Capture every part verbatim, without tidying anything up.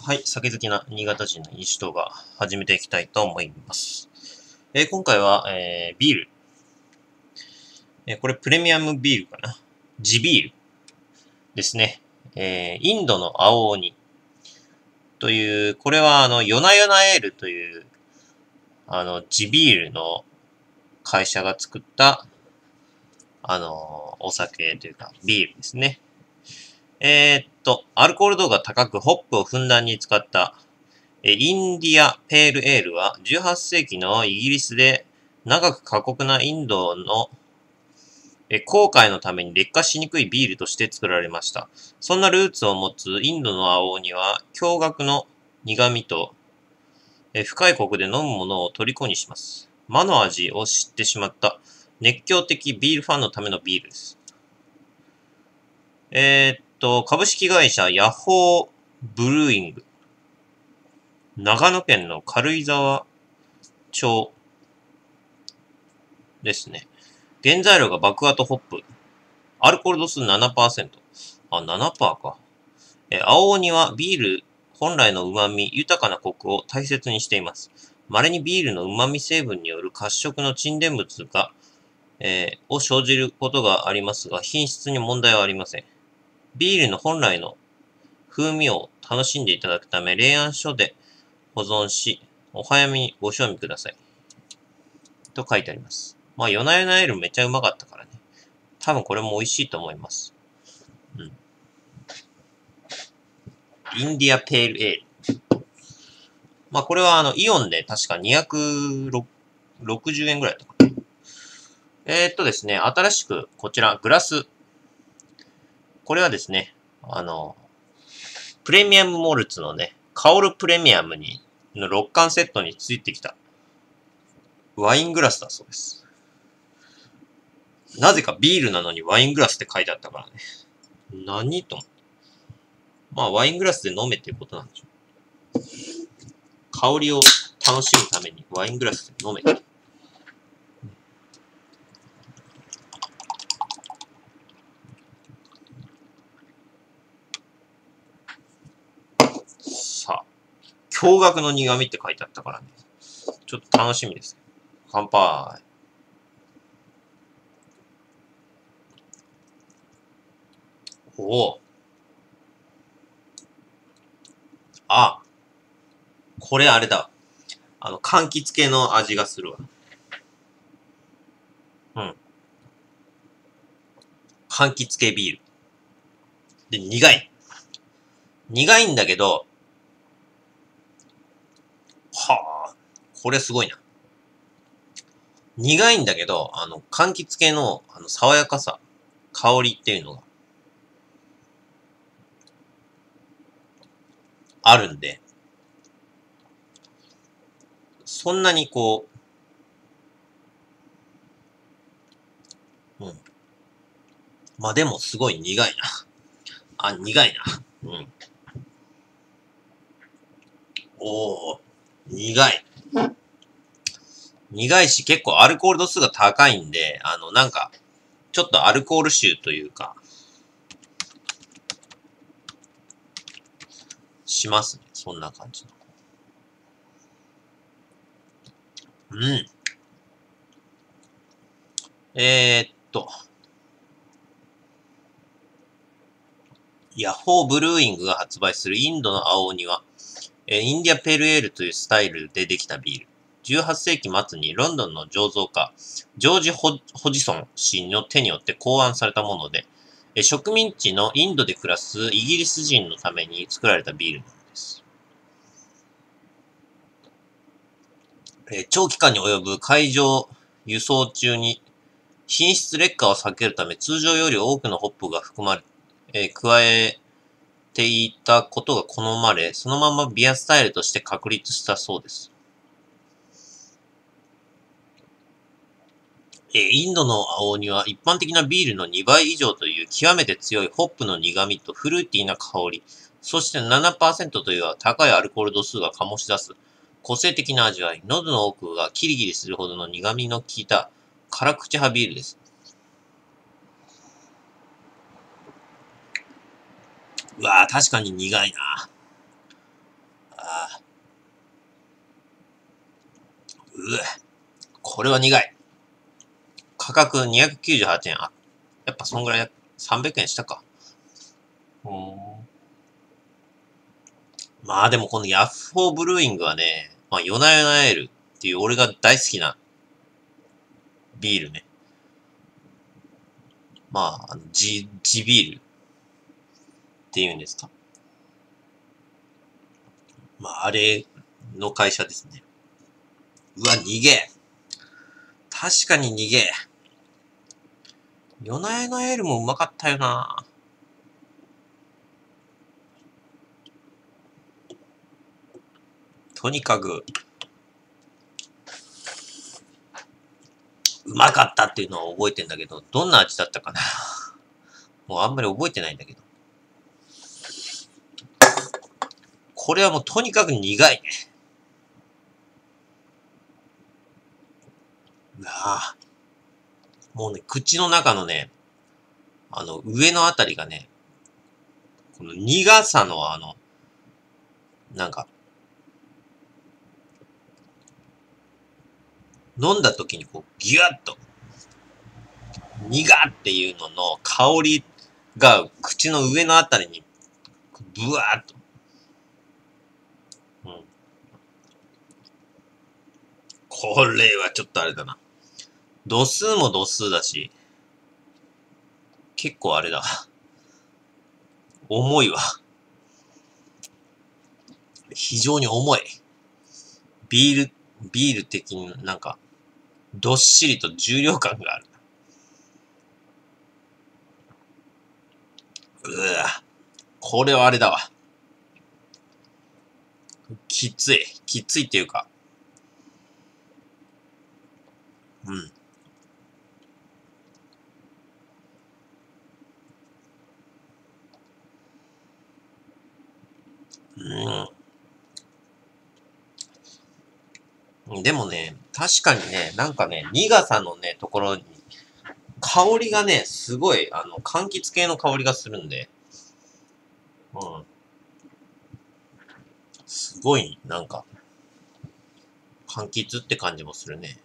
はい、酒好きな新潟人の西東が始めていきたいと思います。えー今回は、えービール。えーこれプレミアムビールかな。地ビールですね。えーインドの青鬼という、これはあの、ヨナヨナエールという、あの、地ビールの会社が作った、あの、お酒というか、ビールですね。えーっと、アルコール度が高く、ホップをふんだんに使った、えインディアペールエールはじゅうはっせいきのイギリスで長く過酷なインドのえ航海のために劣化しにくいビールとして作られました。そんなルーツを持つインドの青鬼は驚愕の苦味とえ深いコクで飲むものを虜にします。魔の味を知ってしまった熱狂的ビールファンのためのビールです。えーっと、株式会社ヤッホーブルーイング。長野県の軽井沢町ですね。原材料が麦芽とホップ。アルコール度数 ななパーセント。あ、ななパーセント か。え、青鬼はビール本来の旨味、豊かなコクを大切にしています。稀にビールの旨味成分による褐色の沈殿物が、えーを生じることがありますが、品質に問題はありません。ビールの本来の風味を楽しんでいただくため、冷暗所で保存し、お早めにご賞味ください。と書いてあります。まあ、ヨナヨナエールめっちゃうまかったからね。多分これも美味しいと思います。うん。インディアペールエール。まあ、これはあの、イオンで確かにひゃくろくじゅうえんぐらいだったかな。えー、っとですね、新しくこちら、グラス。これはですね、あの、プレミアムモルツのね、カオルプレミアムに、のろっかんセットについてきたワイングラスだそうです。なぜかビールなのにワイングラスって書いてあったからね。何と思って。まあ、ワイングラスで飲めっていうことなんでしょう。香りを楽しむためにワイングラスで飲め。さあ、驚愕の苦味って書いてあったからね。ちょっと楽しみです。乾杯。おお。あ、これあれだ。あの、柑橘系の味がするわ。うん。柑橘系ビール。で、苦い。苦いんだけど、はあ、これすごいな。苦いんだけど、あの、柑橘系の、あの、爽やかさ、香りっていうのがあるんで、そんなにこう、うん。まあ、でもすごい苦いな。あ、苦いな。うん。おー、苦い。苦いし、結構アルコール度数が高いんで、あの、なんか、ちょっとアルコール臭というか、しますね。そんな感じの。うん。えー、っと、ヤッホーブルーイングが発売するインドの青鬼は、えーインディアペールエールというスタイルでできたビール。じゅうはっせいき末にロンドンの醸造家、ジョージ・ホホジソン氏の手によって考案されたもので、えー植民地のインドで暮らすイギリス人のために作られたビールなのです。えー長期間に及ぶ海上輸送中に品質劣化を避けるため通常より多くのホップが含まれ、えー加えていたことが好まれ、そのままビアスタイルとして確立したそうです。えーインドの青鬼は一般的なビールのにばい以上という極めて強いホップの苦味とフルーティーな香り、そして ななパーセント という高いアルコール度数が醸し出す個性的な味わい、喉の奥がキリキリするほどの苦味の効いた辛口派ビールです。うわぁ、確かに苦いな。 これは苦い。価格にひゃくきゅうじゅうはちえん。あ、やっぱそんぐらい、さんびゃくえんしたか。うーん。まあでもこのヤフオブルーイングはね、まあ夜な夜なエールっていう俺が大好きなビールね。まあ、あの、地、地ビールっていうんですか。まああれの会社ですね。うわ、逃げ。確かに逃げ。夜な夜なエールもうまかったよな。とにかく、うまかったっていうのは覚えてんだけど、どんな味だったかな。もうあんまり覚えてないんだけど。これはもうとにかく苦いね。うわぁ。もうね、口の中のね、あの、上のあたりがね、この苦さのあの、なんか、飲んだ時にこう、ギュッと、苦っていうのの香りが口の上のあたりに、ブワーっと。うん。これはちょっとあれだな。度数も度数だし、結構あれだ。重いわ。非常に重い。ビール、ビール的になんか、どっしりと重量感がある。うわ、これはあれだわ。きつい。きついっていうか。うん。うん。でもね、確かにね、なんかね、苦さのね、ところに、香りがね、すごい、あの、柑橘系の香りがするんで、うん。すごい、なんか、柑橘って感じもするね。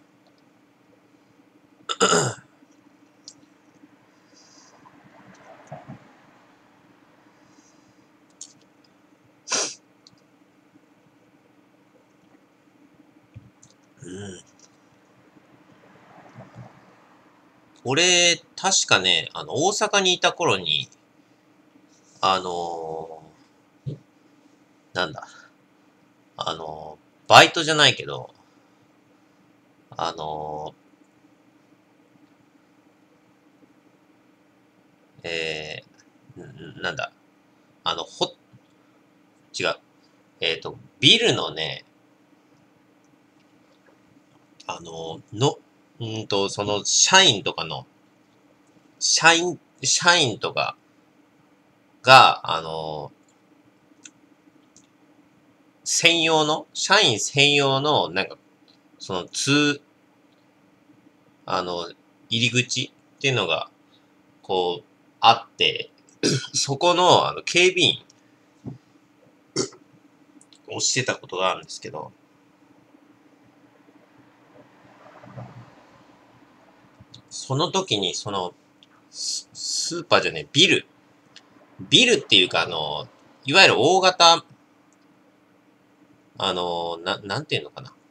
うん。俺、確かね、あの、大阪にいた頃に、あのー、なんだ、あのー、バイトじゃないけど、あのー、えー、んなんだ、あの、ほ、違う、えっと、ビルのね、あのー、の、うんと、その、社員とかの、社員、社員とかが、あのー、専用の、社員専用の、なんか、その、通、あの、入り口っていうのが、こう、あって、そこの、あの、警備員をしてたことがあるんですけど、その時に、その、ススーパーじゃねえ、ビル。ビルっていうか、あの、いわゆる大型、あの、な、なんていうのかな。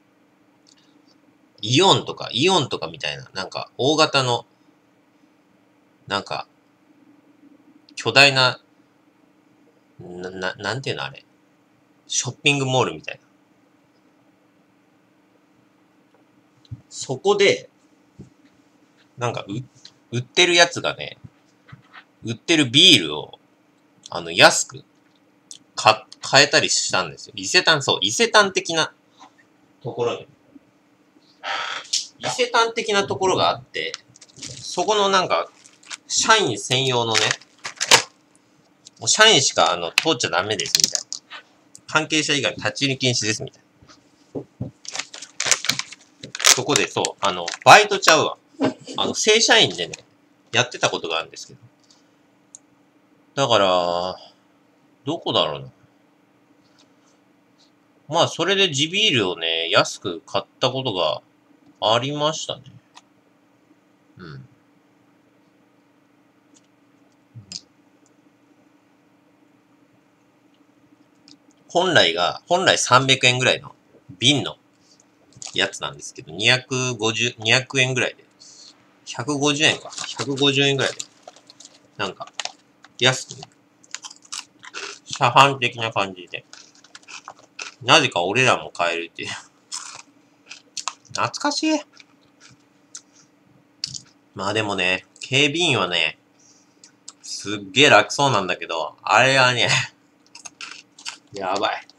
イオンとか、イオンとかみたいな、なんか、大型の、なんか、巨大な、な、ななんていうのあれ。ショッピングモールみたいな。そこで、なんか、う、売ってるやつがね、売ってるビールを、あの、安く、か、買えたりしたんですよ。伊勢丹、そう、伊勢丹的なところに。伊勢丹的なところがあって、そこのなんか、社員専用のね、もう社員しかあの通っちゃダメですみたいな。関係者以外立ち入り禁止ですみたいな。そこでそう、あの、バイトちゃうわ。あの、正社員でね、やってたことがあるんですけど。だから、どこだろうな。まあ、それで地ビールをね、安く買ったことがありましたね。うん。本来が、本来さんびゃくえんぐらいの瓶のやつなんですけど、にひゃくごじゅう、にひゃくえんぐらいで、ひゃくごじゅうえんか。ひゃくごじゅうえんぐらいで、なんか、安く、車販的な感じで、なぜか俺らも買えるっていう。懐かしい。まあでもね、警備員はね、すっげえ楽そうなんだけど、あれはね、やばい。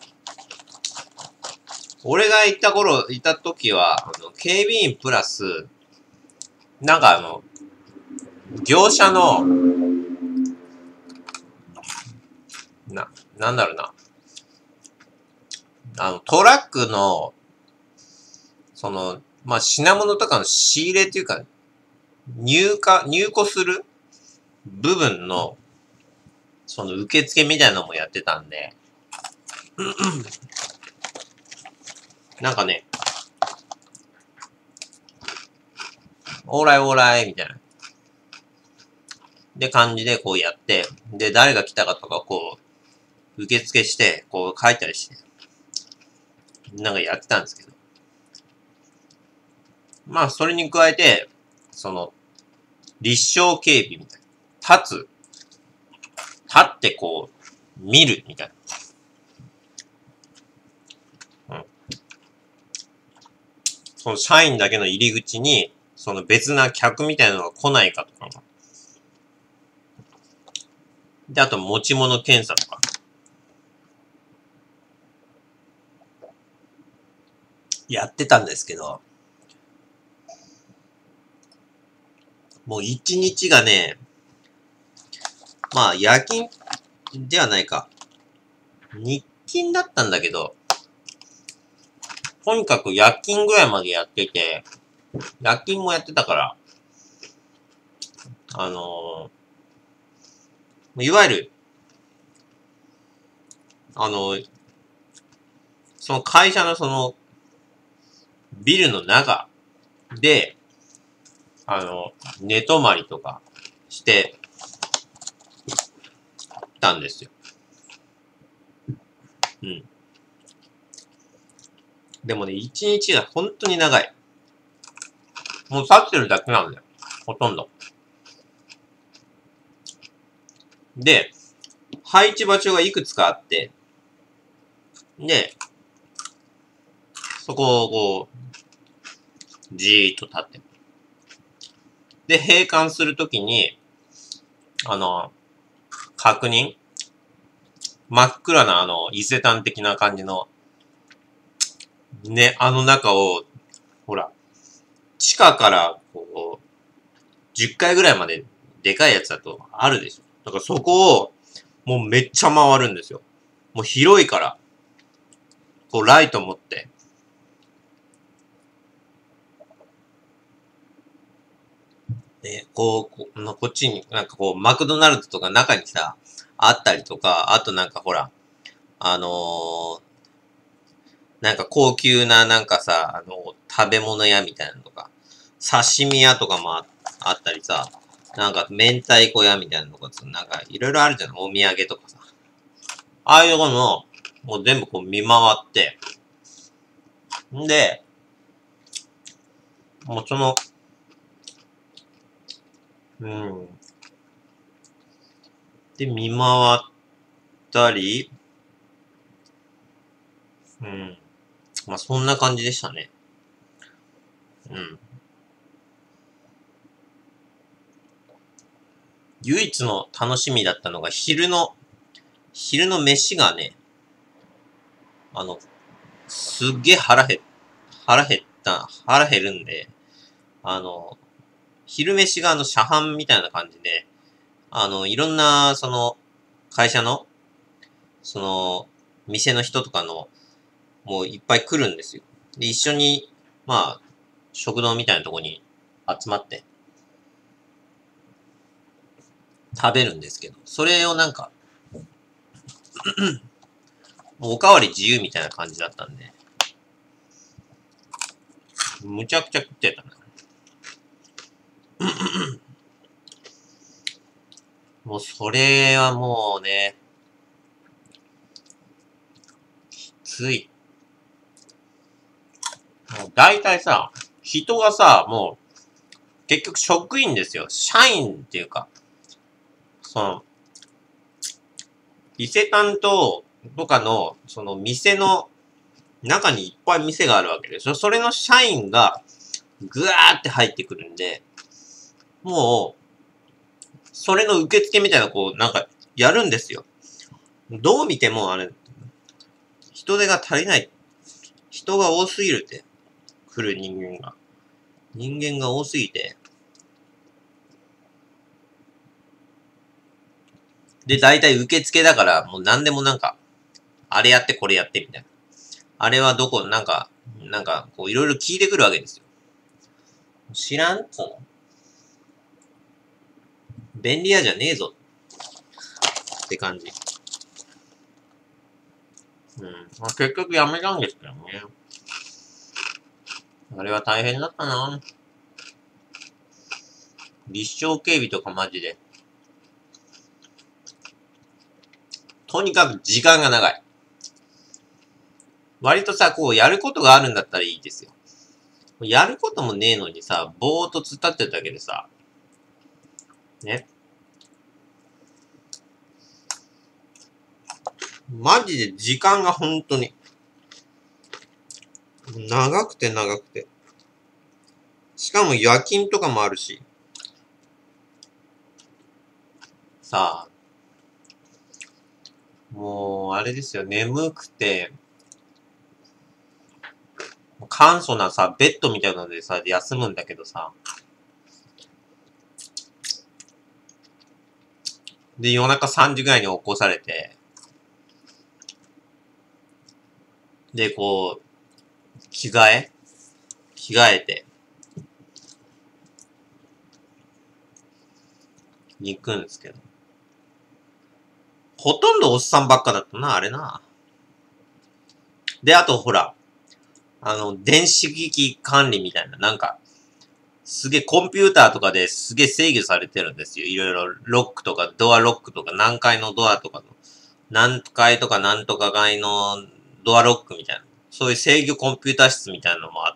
俺が行った頃、いた時は、あの、警備員プラス、なんかあの、業者の、な、なんだろうな。あの、トラックの、その、まあ、品物とかの仕入れっていうか、入荷、入庫する部分の、その受付みたいなのもやってたんで、なんかね、オーライオーライみたいな。で、感じでこうやって、で、誰が来たかとかこう、受付して、こう書いたりして、なんかやってたんですけど。まあ、それに加えて、その、立証警備みたいな。立つ。立ってこう、見るみたいな。うん。その社員だけの入り口に、その別な客みたいなのが来ないかとかも。で、あと持ち物検査とか。やってたんですけど、もう一日がね、まあ夜勤ではないか。日勤だったんだけど、とにかく夜勤ぐらいまでやってて、夜勤もやってたから、あのー、いわゆる、あのー、その会社のその、ビルの中で、あの、寝泊まりとかしてたんですよ。うん。でもね、一日が本当に長い。もう立ってるだけなんだよ。ほとんど。で、配置場所がいくつかあって、で、そこをこう、じーっと立って。で、閉館するときに、あの、確認真っ暗なあの、伊勢丹的な感じの、ね、あの中を、ほら、地下からこう、じゅっかいぐらいまででかいやつだとあるでしょ。だからそこを、もうめっちゃ回るんですよ。もう広いから、こうライト持って。ね、こう、ここっちに、なんかこう、マクドナルドとか中にさ、あったりとか、あとなんかほら、あのー、なんか高級ななんかさ、あの、食べ物屋みたいなのとか、刺身屋とかも あ, あったりさ、なんか明太子屋みたいなのとかさ、なんかいろいろあるじゃん、お土産とかさ。ああいうのの、もう全部こう見回って、んで、もうその、うん。で、見回ったり、うん。まあそんな感じでしたね。うん。唯一の楽しみだったのが昼の、昼の飯がね、あの、すっげえ腹減、腹減った、腹減るんで、あの、昼飯があの、車販みたいな感じで、あの、いろんな、その、会社の、その、店の人とかの、もういっぱい来るんですよ。で、一緒に、まあ、食堂みたいなとこに集まって食べるんですけど、それをなんか、もうおかわり自由みたいな感じだったんで、 むちゃくちゃ食ってたな。もうそれはもうね、きつい。もう大体さ、人がさ、もう、結局職員ですよ。社員っていうか、その、伊勢丹と、とかの、その店の中にいっぱい店があるわけでしょ。それの社員が、ぐわーって入ってくるんで、もう、それの受付みたいな、こう、なんか、やるんですよ。どう見ても、あれ、人手が足りない。人が多すぎるって。来る人間が。人間が多すぎて。で、大体受付だから、もう何でもなんか、あれやってこれやってみたいな。あれはどこ、なんか、なんか、こういろいろ聞いてくるわけですよ。知らんっつうの。便利屋じゃねえぞ。って感じ。うん。まあ、結局やめたんですけどね。あれは大変だったな。立証警備とかマジで。とにかく時間が長い。割とさ、こうやることがあるんだったらいいですよ。やることもねえのにさ、ぼーっと突っ立ってるだけでさ、ね。マジで時間が本当に、長くて長くて。しかも夜勤とかもあるし。さあ、もう、あれですよ、眠くて、簡素なさ、ベッドみたいなのでさ、休むんだけどさ。で、夜中さんじぐらいに起こされて、で、こう、着替え着替えて、に行くんですけど。ほとんどおっさんばっかだったな、あれな。で、あとほら、あの、電子機器管理みたいな、なんか、すげえコンピューターとかですげえ制御されてるんですよ。いろいろロックとかドアロックとか何階のドアとかの、何階とか何とか階のドアロックみたいな。そういう制御コンピューター室みたいなのもあって、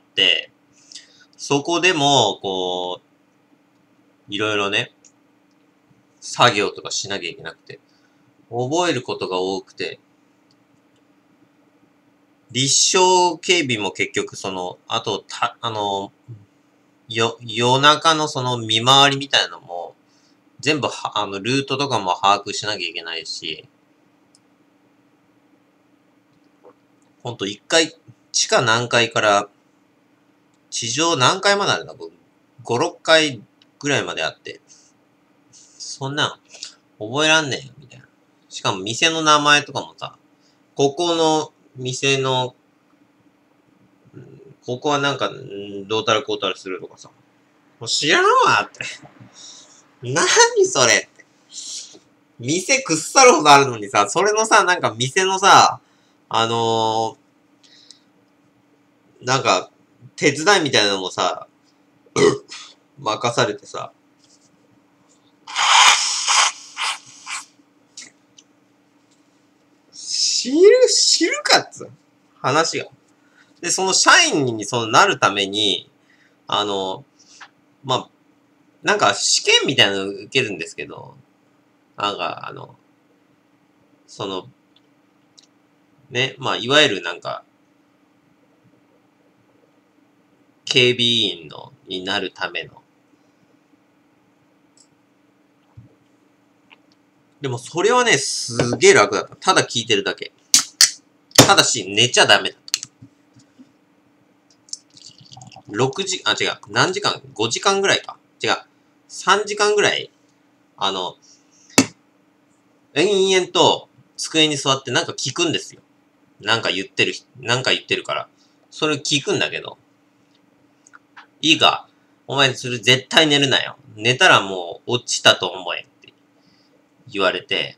そこでも、こう、いろいろね、作業とかしなきゃいけなくて、覚えることが多くて、立証警備も結局その、あと、た、あの、よ、夜中のその見回りみたいなのも、全部は、あの、ルートとかも把握しなきゃいけないし、ほんと一回、地下何階から、地上何階まであるんだ ?ご、ろっかいぐらいまであって、そんなん、覚えらんねえよ、みたいな。しかも店の名前とかもさ、ここの店の、ここはなんか、どうたらこうたらするとかさ。もう知らんわって。何それって。店くっさるほどあるのにさ、それのさ、なんか店のさ、あのー、なんか、手伝いみたいなのもさ、任されてさ、知る、知るかっつ話が。で、その社員にそのなるために、あの、まあ、なんか試験みたいなの受けるんですけど、なんかあの、その、ね、まあ、いわゆるなんか、警備員の、になるための。でもそれはね、すげえ楽だった。ただ聞いてるだけ。ただし、寝ちゃダメだ。ろくじ、あ、違う。何時間 ?ご 時間ぐらいか。違う。さんじかんぐらい、あの、延々と机に座ってなんか聞くんですよ。なんか言ってる、なんか言ってるから。それ聞くんだけど。いいか。お前それ絶対寝るなよ。寝たらもう落ちたと思えって言われて、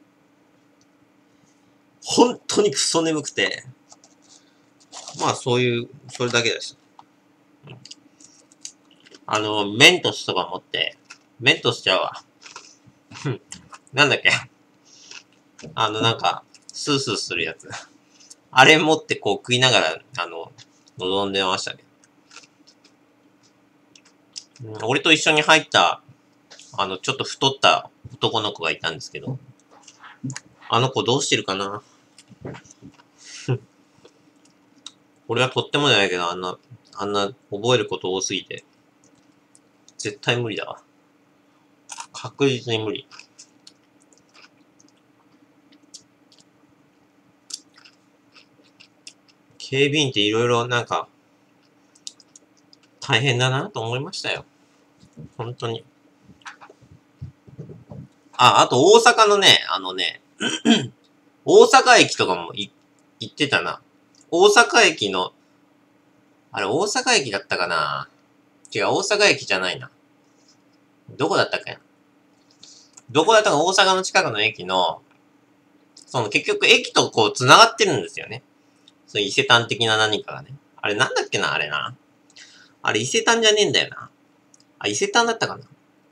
本当にクソ眠くて、まあそういう、それだけです。 あの、メントスとか持って、メントスちゃうわ。なんだっけ。あの、なんか、スースーするやつ。あれ持ってこう食いながら、あの、望んでましたね。うん、俺と一緒に入った、あの、ちょっと太った男の子がいたんですけど、あの子どうしてるかな。俺はとってもじゃないけど、あんな、あんな覚えること多すぎて、絶対無理だわ。確実に無理。警備員っていろいろなんか、大変だなと思いましたよ。本当に。あ、あと大阪のね、あのね、大阪駅とかもい行ってたな。大阪駅の、あれ大阪駅だったかな。違う、大阪駅じゃないな。どこだったっけな。どこだったか大阪の近くの駅の、その結局駅とこう繋がってるんですよね。そういう伊勢丹的な何かがね。あれなんだっけな、あれな。あれ伊勢丹じゃねえんだよな。あ、伊勢丹だったかな。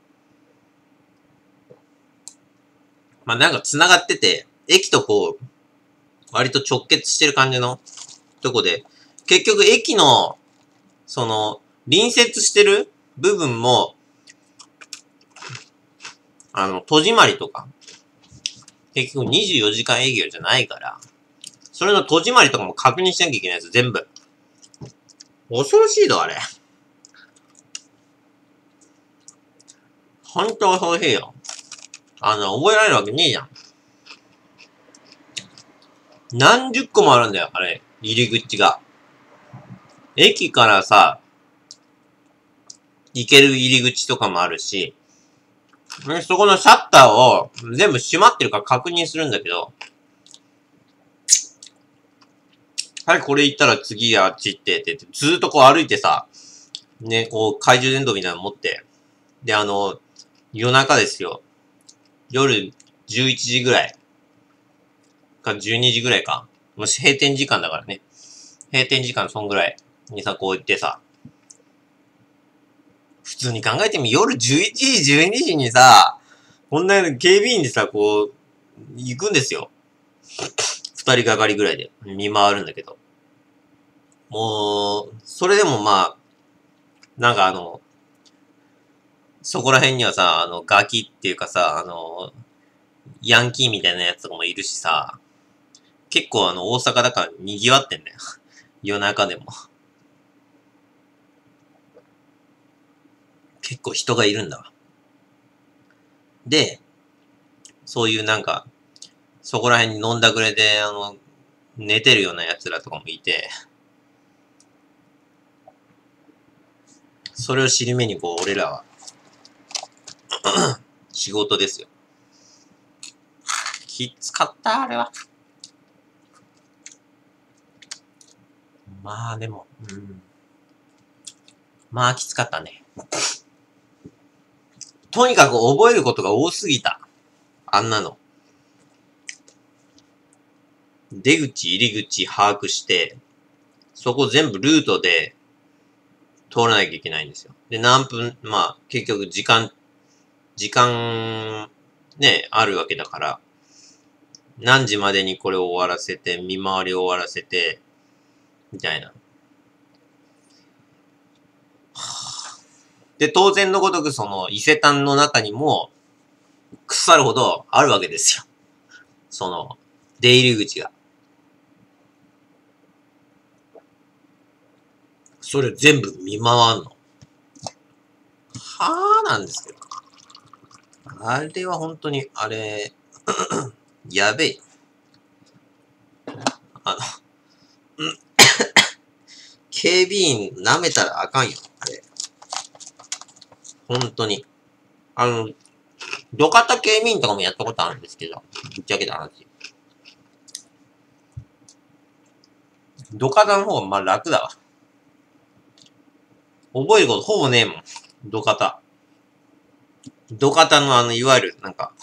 まあ、なんか繋がってて、駅とこう、割と直結してる感じのとこで、結局駅の、その、隣接してる部分も、あの、戸締まりとか、結局にじゅうよじかん営業じゃないから、それの戸締まりとかも確認しなきゃいけないやつ、全部。恐ろしいぞ、あれ。ほんと恐ろしいよ。あの、覚えられるわけねえじゃん。何十個もあるんだよ、あれ。入り口が。駅からさ、行ける入り口とかもあるし、そこのシャッターを全部閉まってるか確認するんだけど、はい、これ行ったら次あっち行ってって、ずーっとこう歩いてさ、ね、こう懐中電灯みたいなの持って、で、あの、夜中ですよ。夜じゅういちじぐらい。かじゅうにじぐらいか。もし閉店時間だからね。閉店時間そんぐらいにさ、こう行ってさ、普通に考えてみ、夜じゅういちじ、じゅうにじにさ、こんな警備員でさ、こう、行くんですよ。二人がかりぐらいで見回るんだけど。もう、それでもまあ、なんかあの、そこら辺にはさ、あの、ガキっていうかさ、あの、ヤンキーみたいなやつとかもいるしさ、結構あの、大阪だから賑わってんだよ。夜中でも。結構人がいるんだわ。で、そういうなんか、そこら辺に飲んだくれで、あの、寝てるような奴らとかもいて、それを尻目にこう、俺らは、仕事ですよ。きつかった、あれは。まあでも、うん。まあきつかったね。とにかく覚えることが多すぎた。あんなの。出口、入り口把握して、そこ全部ルートで通らなきゃいけないんですよ。で、何分、まあ、結局時間、時間、ね、あるわけだから、何時までにこれを終わらせて、見回りを終わらせて、みたいな。で、当然のごとくその伊勢丹の中にも、腐るほどあるわけですよ。その、出入り口が。それ全部見回んの。はぁなんですけど。あれは本当に、あれ、やべえ。あの、警備員舐めたらあかんよ。あれ。本当に。あの、土方警備員とかもやったことあるんですけど、ぶっちゃけた話。土方の方がまあ楽だわ。覚えることほぼねえもん。土方。土方のあの、いわゆる、なんか、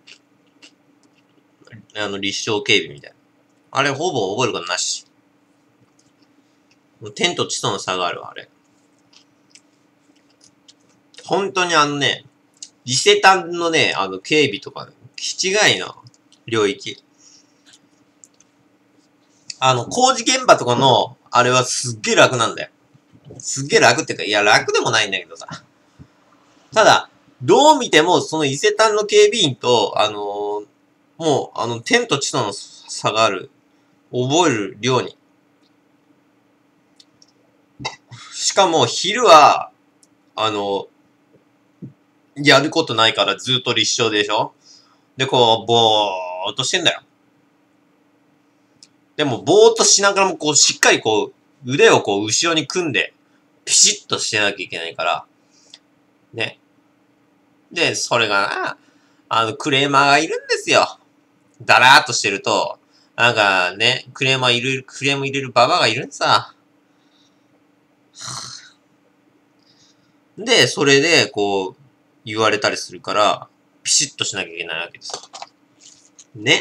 あの、立証警備みたいな。あれほぼ覚えることなし。天と地との差があるわ、あれ。 本当にあのね、伊勢丹のね、あの、警備とか、気違いな領域。あの、工事現場とかの、あれはすっげえ楽なんだよ。すっげえ楽っていうか、いや、楽でもないんだけどさ。ただ、どう見ても、その伊勢丹の警備員と、あのー、もう、あの、天と地との差がある。覚える量に。しかも、昼は、あの、やることないからずっと立証でしょ？で、こう、ぼーっとしてんだよ。でも、ぼーっとしながらも、こう、しっかりこう、腕をこう、後ろに組んで、ピシッとしてなきゃいけないから、ね。で、それがな、あの、クレーマーがいるんですよ。だらーっとしてると、なんかね、クレーマーいる、クレーム入れるババアがいるんさ。で、それで、こう、言われたりするから、ピシッとしなきゃいけないわけです。ね。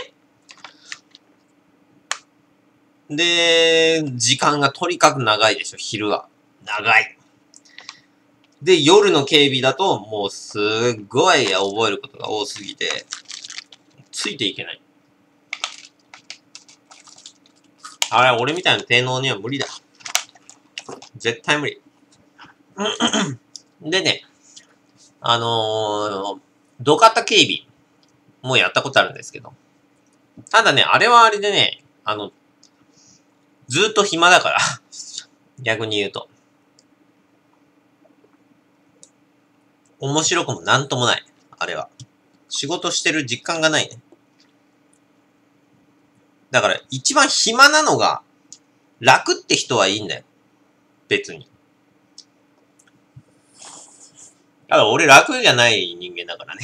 で、時間がとにかく長いでしょ、昼は。長い。で、夜の警備だと、もうすっごい覚えることが多すぎて、ついていけない。あれ、俺みたいな低能には無理だ。絶対無理。でね、あのー、土方警備もやったことあるんですけど。ただね、あれはあれでね、あの、ずっと暇だから。逆に言うと。面白くもなんともない。あれは。仕事してる実感がないね。だから、一番暇なのが、楽って人はいいんだよ。別に。ただ俺楽じゃない人間だからね。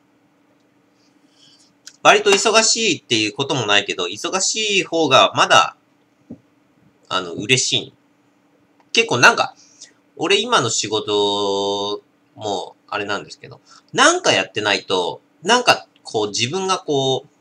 割と忙しいっていうこともないけど、忙しい方がまだ、あの、嬉しい。結構なんか、俺今の仕事も、あれなんですけど、なんかやってないと、なんか、こう自分がこう、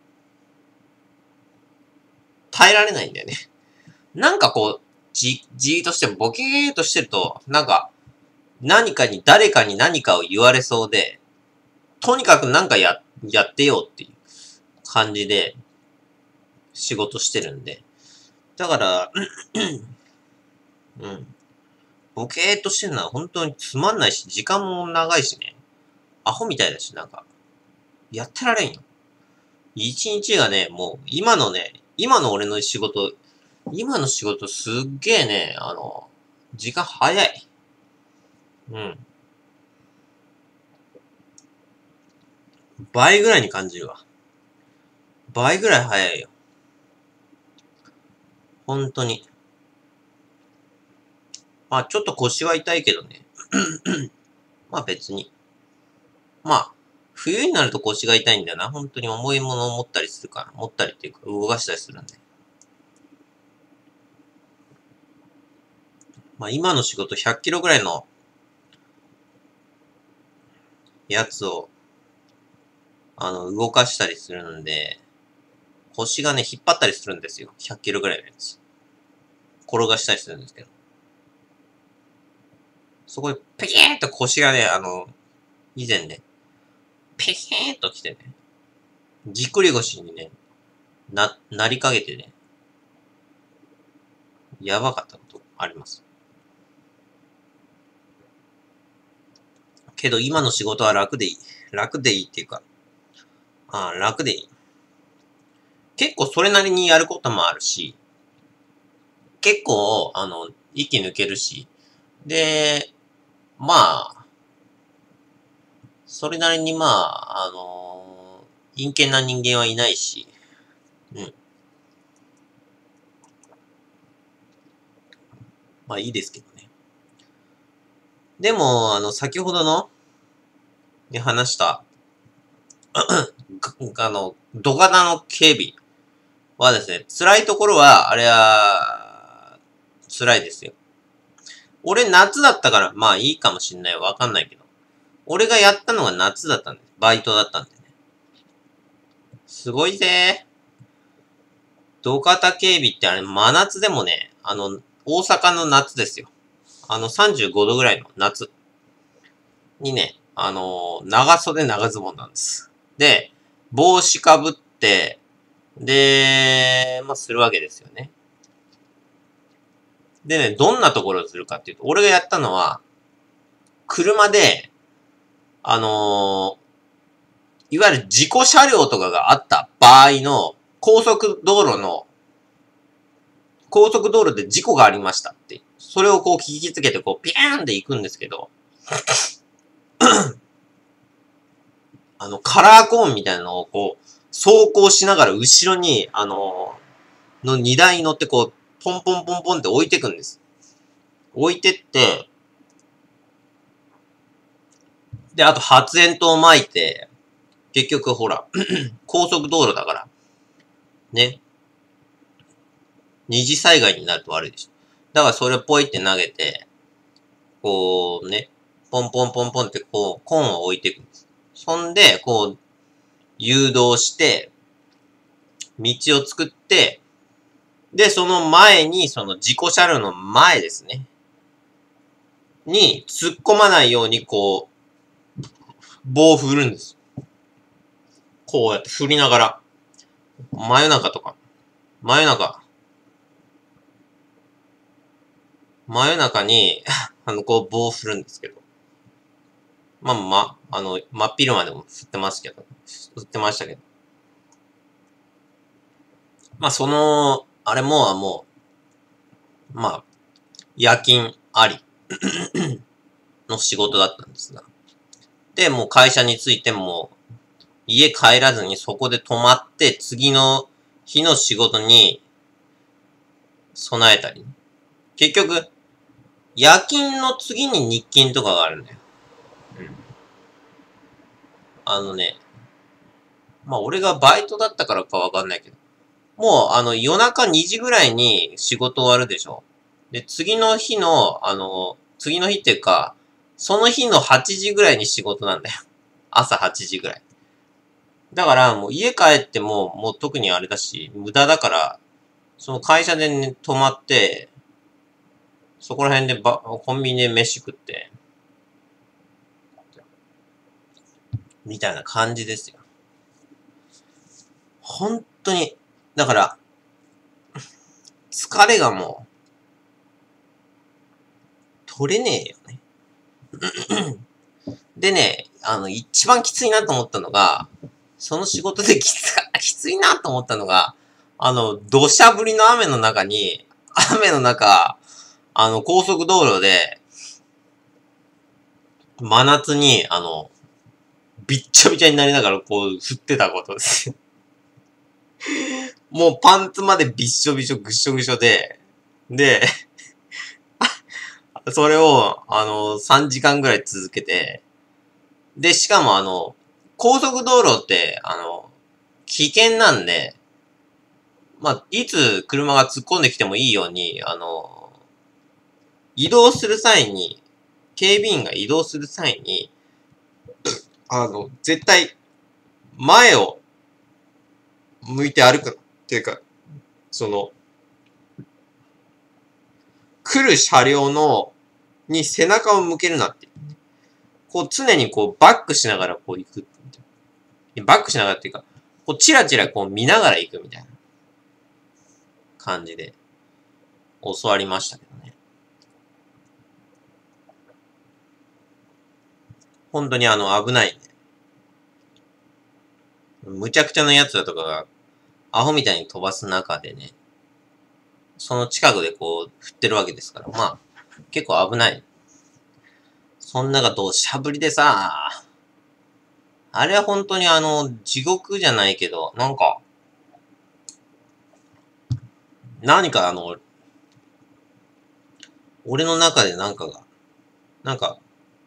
耐えられないんだよね。なんかこう、じ、じーっとしてボケーっとしてると、なんか、何かに、誰かに何かを言われそうで、とにかくなんかや、やってよっていう感じで、仕事してるんで。だから、うん。ボケーっとしてるのは本当につまんないし、時間も長いしね。アホみたいだし、なんか、やってられんよ。一日がね、もう、今のね、今の俺の仕事、今の仕事すっげえね、あの、時間早い。うん。倍ぐらいに感じるわ。倍ぐらい早いよ。本当に。まあ、ちょっと腰は痛いけどね。まあ別に。まあ、冬になると腰が痛いんだよな。本当に重いものを持ったりするから。持ったりっていうか、動かしたりするんで。まあ今の仕事ひゃっキロぐらいのやつを、あの、動かしたりするんで、腰がね、引っ張ったりするんですよ。ひゃっキロぐらいのやつ。転がしたりするんですけど。そこで、ペキーンと腰がね、あの、以前ね、ペキーンと来てね、ぎっくり腰にね、な、なりかけてね、やばかったことあります。けど今の仕事は楽でいい。楽でいいっていうか、ああ、楽でいい。結構それなりにやることもあるし、結構、あの、息抜けるし、で、まあ、それなりにまあ、あのー、陰険な人間はいないし、うん。まあいいですけどね。でも、あの、先ほどの、ね、話した、あの、土方の警備はですね、辛いところは、あれは、辛いですよ。俺夏だったから、まあいいかもしんない。わかんないけど。俺がやったのが夏だったんです。バイトだったんでね。すごいぜー。土方警備ってあれ、真夏でもね、あの、大阪の夏ですよ。あの、さんじゅうごどぐらいの夏。 にね、あのー、長袖長ズボンなんです。で、帽子かぶって、で、まあ、するわけですよね。でね、どんなところをするかっていうと、俺がやったのは、車で、あのー、いわゆる事故車両とかがあった場合の、高速道路の、高速道路で事故がありましたって。それをこう聞きつけて、こう、ピャーンって行くんですけど、あの、カラーコーンみたいなのをこう、走行しながら後ろに、あのー、の荷台に乗ってこう、ポンポンポンポンって置いてくんです。置いてって、で、あと発煙筒を巻いて、結局ほら、高速道路だから、ね。二次災害になると悪いでしょ。だからそれポイって投げて、こうね、ポンポンポンポンってこう、コーンを置いていくんです。そんで、こう、誘導して、道を作って、で、その前に、その事故車両の前ですね。に突っ込まないように、こう、棒を振るんです。こうやって振りながら。真夜中とか。真夜中。真夜中に、あの、こう棒を振るんですけど。まあまあ、あの、真っ昼間でも振ってますけど。振ってましたけど。まあその、あれもはもう、まあ、夜勤ありの仕事だったんですが。で、もう会社に着いても、家帰らずにそこで泊まって、次の日の仕事に備えたり。結局、夜勤の次に日勤とかがあるんだよ。うん。あのね、まあ俺がバイトだったからかわかんないけど、もうあの夜中にじぐらいに仕事終わるでしょ。で、次の日の、あの、次の日っていうか、その日のはちじぐらいに仕事なんだよ。朝はちじぐらい。だからもう家帰っても、もう特にあれだし、無駄だから、その会社でね、泊まって、そこら辺でば、コンビニで飯食って、みたいな感じですよ。本当に、だから、疲れがもう、取れねえよね。でね、あの、一番きついなと思ったのが、その仕事できつ、きついなと思ったのが、あの、土砂降りの雨の中に、雨の中、あの、高速道路で、真夏に、あの、びっちゃびちゃになりながらこう、振ってたことです。もうパンツまでびっしょびしょ、ぐっしょぐしょで、で、それを、あの、さんじかんぐらい続けて、で、しかもあの、高速道路って、あの、危険なんで、まあ、いつ車が突っ込んできてもいいように、あの、移動する際に、警備員が移動する際に、あの、絶対、前を向いて歩くっていうか、その、来る車両の、に背中を向けるなって。こう常にこうバックしながらこう行く。バックしながらっていうか、こうチラチラこう見ながら行くみたいな感じで教わりましたけどね。本当にあの危ないんで。むちゃくちゃなやつだとかがアホみたいに飛ばす中でね、その近くでこう振ってるわけですから、まあ結構危ない。そん中土砂降りでさ、あれは本当にあの地獄じゃないけど、なんか、何かあの、俺の中でなんかが、なんか、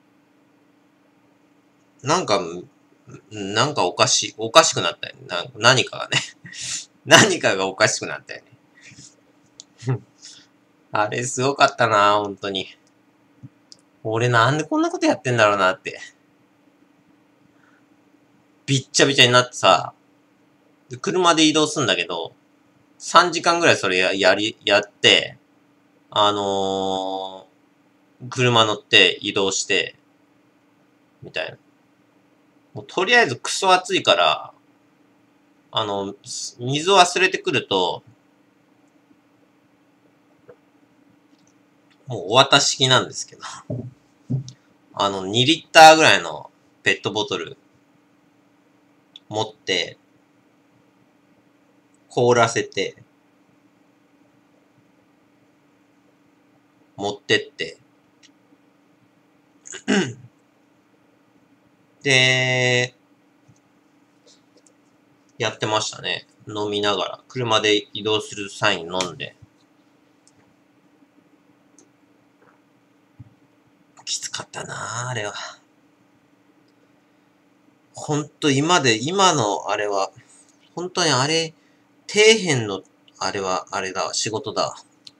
なんか、なんかおかしい、おかしくなったよね。な何かがね。何かがおかしくなったよね。あれすごかったな、本当に。俺なんでこんなことやってんだろうなって。びっちゃびちゃになってさ、車で移動するんだけど、さんじかんぐらいそれや、やり、やって、あのー、車乗って移動して、 みたいな。もうとりあえずクソ暑いから、あの、水を忘れてくると、もうお渡し式なんですけど、あの、にリッターぐらいのペットボトル持って、凍らせて、持ってって、で、やってましたね。飲みながら。車で移動する際に飲んで。きつかったなぁ、あれは。ほんと今で、今のあれは、本当にあれ、底辺の、あれは、あれだ、仕事だ。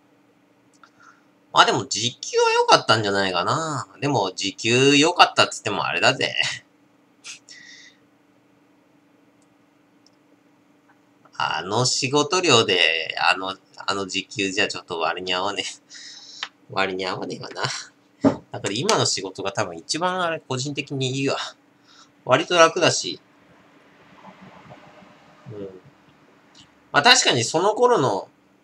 まあでも時給は良かったんじゃないかな。でも時給良かったっつってもあれだぜ。あの仕事量で、あの、あの時給じゃちょっと割に合わねえ。割に合わねえわな。だから今の仕事が多分一番あれ、個人的にいいわ。割と楽だし。うん。まあ確かにその頃の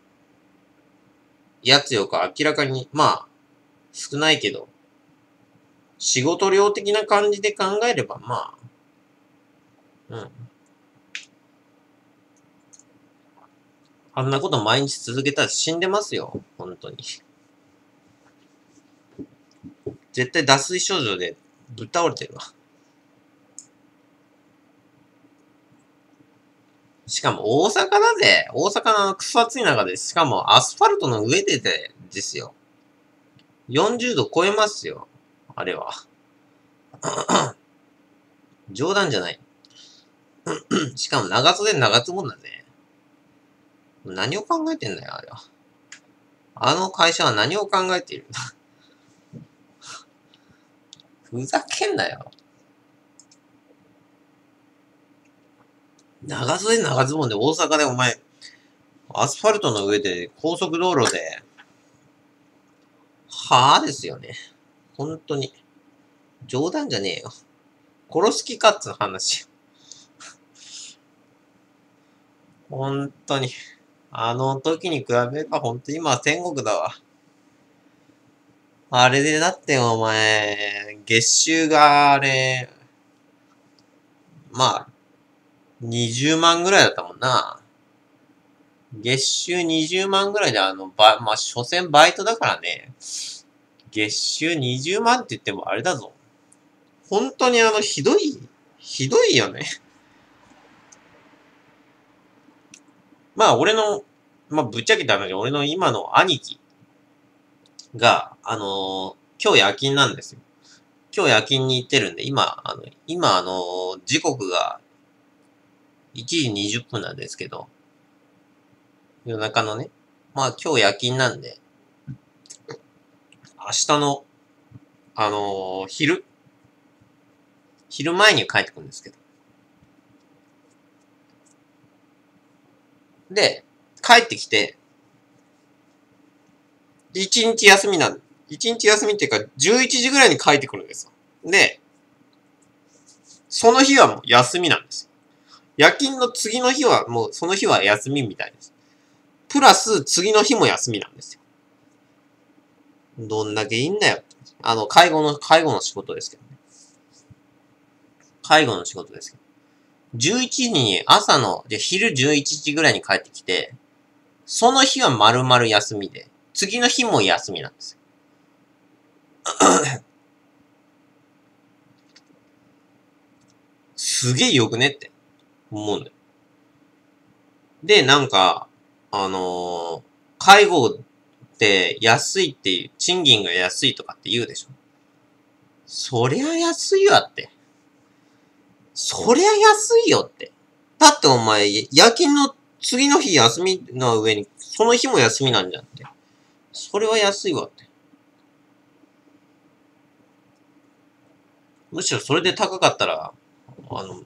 やつよか明らかに、まあ、少ないけど、仕事量的な感じで考えれば、まあ、うん。あんなこと毎日続けたら死んでますよ。本当に。絶対脱水症状でぶっ倒れてるわ。しかも大阪だぜ。大阪のクソ暑い中で、しかもアスファルトの上ででですよ。よんじゅうど超えますよ。あれは。冗談じゃない。しかも長袖長ズボンだぜ。何を考えてんだよ、あれは。あの会社は何を考えているんだ。ふざけんなよ。長袖長ズボンで大阪でお前、アスファルトの上で高速道路で、はぁですよね。本当に。冗談じゃねえよ。殺す気かっつう話。本当に。あの時に比べれば本当に今は天国だわ。あれでだってお前、月収があれ、まあ、にじゅうまんぐらいだったもんな。月収にじゅうまんぐらいであの、ば、まあ、所詮バイトだからね。月収にじゅうまんって言ってもあれだぞ。本当にあの、ひどい、ひどいよね。まあ、俺の、まあ、ぶっちゃけた話、俺の今の兄貴が、あのー今日夜勤なんですよ。今日夜勤に行ってるんで、今、あの、今、あのー時刻がいちじにじゅっぷんなんですけど、夜中のね、まあ今日夜勤なんで、明日の、あのー昼、昼前に帰ってくるんですけど。で、帰ってきて、一日休みなん、一日休みっていうか、じゅういちじぐらいに帰ってくるんですよ。で、その日はもう休みなんですよ。夜勤の次の日はもうその日は休みみたいです。プラス次の日も休みなんですよ。どんだけいいんだよ。あの、介護の、介護の仕事ですけどね。介護の仕事ですけど。じゅういちじに朝の、で、昼じゅういちじぐらいに帰ってきて、その日は丸々休みで、次の日も休みなんですよ。すげえよくねって思うんだよ。で、なんか、あのー介護って安いっていう、賃金が安いとかって言うでしょ。そりゃ安いわって。そりゃ安いよって。だってお前、夜勤の次の日休みの上に、その日も休みなんじゃんって。それは安いわって。むしろそれで高かったら、あの、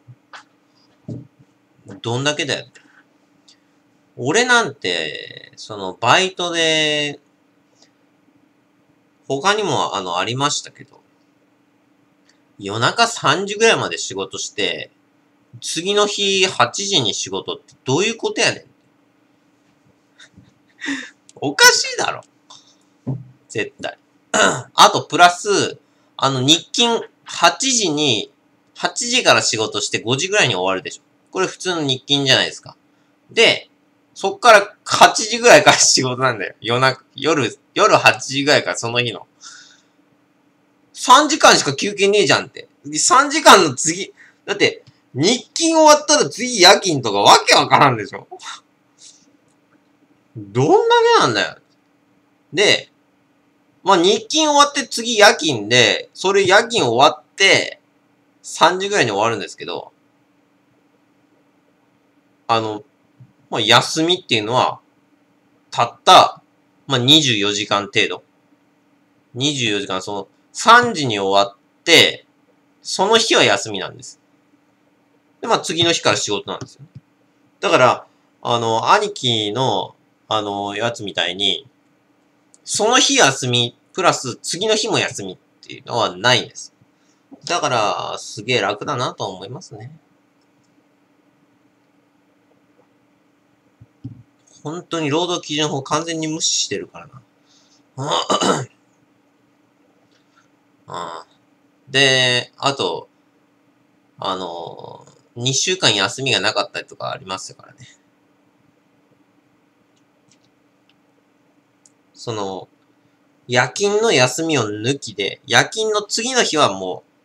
どんだけだよって。俺なんて、その、バイトで、他にも、あの、ありましたけど、 夜中さんじぐらいまで仕事して、次の日はちじに仕事ってどういうことやねん。おかしいだろ。絶対。あと、プラス、あの、日勤はちじに、はちじから仕事してごじぐらいに終わるでしょ。これ普通の日勤じゃないですか。で、そっからはちじぐらいから仕事なんだよ。夜中、夜、夜はちじぐらいからその日の。さんじかんしか休憩ねえじゃんって。さんじかんの次、だって、日勤終わったら次夜勤とかわけわからんでしょ。どんだけなんだよ。で、まあ、日勤終わって次夜勤で、それ夜勤終わって、さんじぐらいに終わるんですけど、あの、まあ、休みっていうのは、たった、まあ、にじゅうよじかん程度。にじゅうよじかん、その、さんじに終わって、その日は休みなんです。で、まあ、次の日から仕事なんですよ。だから、あの、兄貴の、あの、やつみたいに、その日休み、プラス次の日も休みっていうのはないんです。だから、すげえ楽だなと思いますね。本当に労働基準法完全に無視してるからな。あで、あと、あの、にしゅうかん休みがなかったりとかありますからね。その、夜勤の休みを抜きで、夜勤の次の日はもう、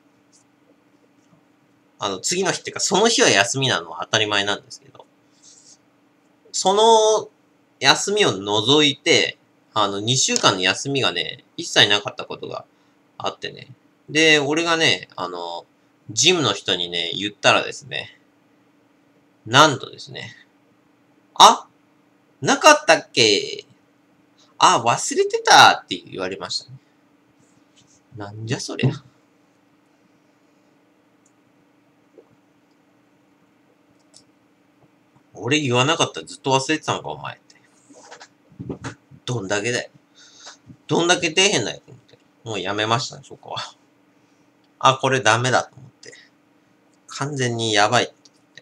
あの、次の日っていうか、その日は休みなのは当たり前なんですけど、その休みを除いて、あの、にしゅうかんの休みがね、一切なかったことがあってね。で、俺がね、あの、ジムの人にね、言ったらですね、なんとですね、あ、なかったっけ、あ、忘れてたって言われましたね。なんじゃそりゃ。俺言わなかったらずっと忘れてたのか、お前って。どんだけだよ。どんだけ出えへんだよ、と思って。もうやめましたね、そこは。あ、これダメだと思って。完全にやばい。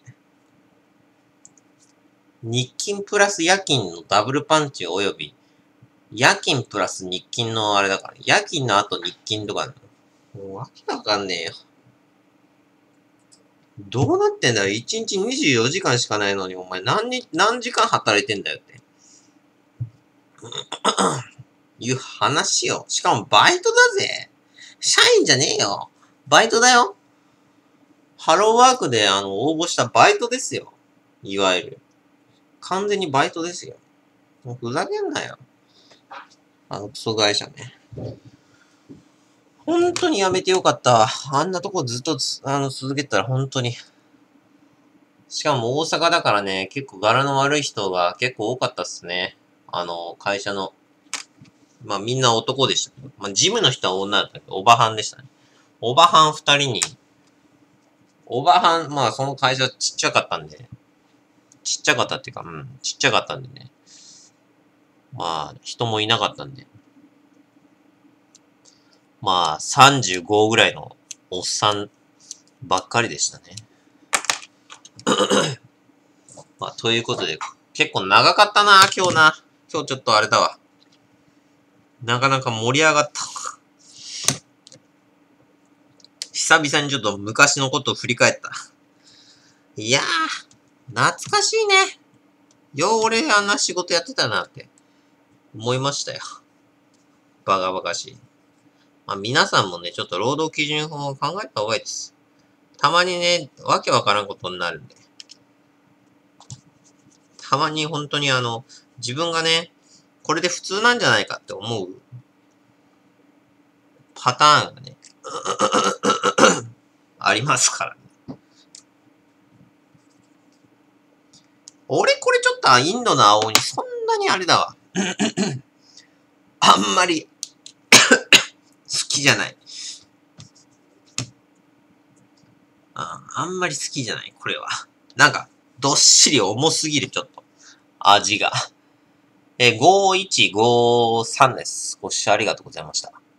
日勤プラス夜勤のダブルパンチ及び、夜勤プラス日勤のあれだから、夜勤の後日勤とか、もうわけわかんねえよ。どうなってんだよ。いちにちにじゅうよじかんしかないのに、お前何に、何時間働いてんだよって。いう話よ。しかもバイトだぜ。社員じゃねえよ。バイトだよ。ハローワークであの応募したバイトですよ。いわゆる。完全にバイトですよ。もうふざけんなよ。あのクソ会社ね。本当にやめてよかった。あんなとこずっとあの続けてたら本当に。しかも大阪だからね、結構柄の悪い人が結構多かったっすね。あの、会社の。まあみんな男でしたけど。まあジムの人は女だったけど、オバハンでしたね。オバハン二人に、オバハン、まあその会社ちっちゃかったんで、ちっちゃかったっていうか、うん、ちっちゃかったんでね。まあ、人もいなかったんで。まあ、さんじゅうごぐらいのおっさんばっかりでしたね。まあ、ということで、結構長かったな、今日な。今日ちょっとあれだわ。なかなか盛り上がった。久々にちょっと昔のことを振り返った。いやー、懐かしいね。よう俺あんな仕事やってたなって思いましたよ。バカバカしい。まあ、皆さんもね、ちょっと労働基準法を考えた方がいいです。たまにね、わけわからんことになるんで。たまに本当にあの、自分がね、これで普通なんじゃないかって思うパターンがね、ありますからね。俺これちょっとインドの青鬼そんなにあれだわ。あんまり好きじゃない。あ, あんまり好きじゃない、これは。なんか、どっしり重すぎる、ちょっと。味が。えー、ごいちごさんです。ご視聴ありがとうございました。